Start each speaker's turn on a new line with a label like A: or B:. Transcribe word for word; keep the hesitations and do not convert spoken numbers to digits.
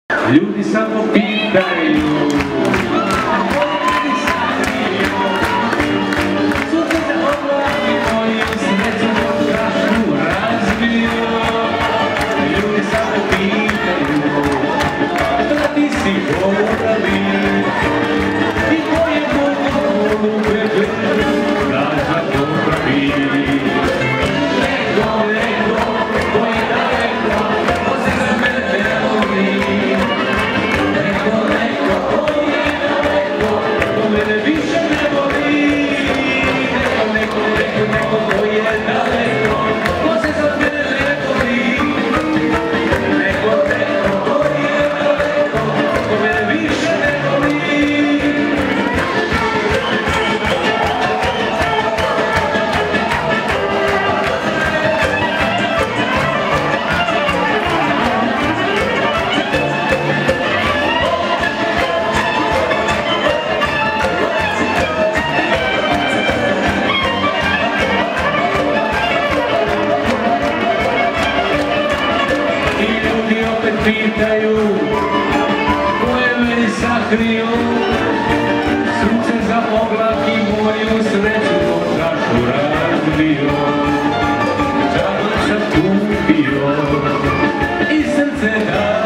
A: Ljudi samo pitaju, sunce za oblaki moju sreću strašnu razbiju. Ljudi samo pitaju, šta ti si govorili i koje mogu golubebe rađa popravi. Neko, neko, koji je daleko, ko se za mene ne voli. Neko, neko, koji je daleko, ko mene više ne voli. Neko, neko, neko, neko koji je daleko, ko se za mene ne voli. Neko, neko, koji je daleko, ko mene više ne voli. Pitaju, koje me sakriju, sunce za oblak i moju sreću po čašu razbio. Čašu sam kupio i srce dao.